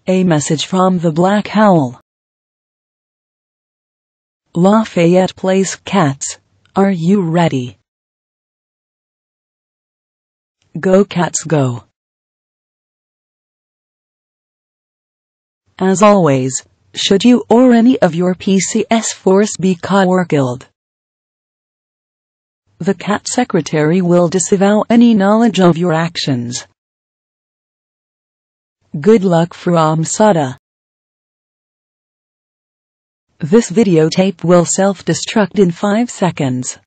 A message from the Black Owl. Lafayette Place Cats, are you ready? Go cats go. As always, should you or any of your PCS force be caught or killed, the cat secretary will disavow any knowledge of your actions. Good luck from Sudde. This videotape will self-destruct in 5 seconds.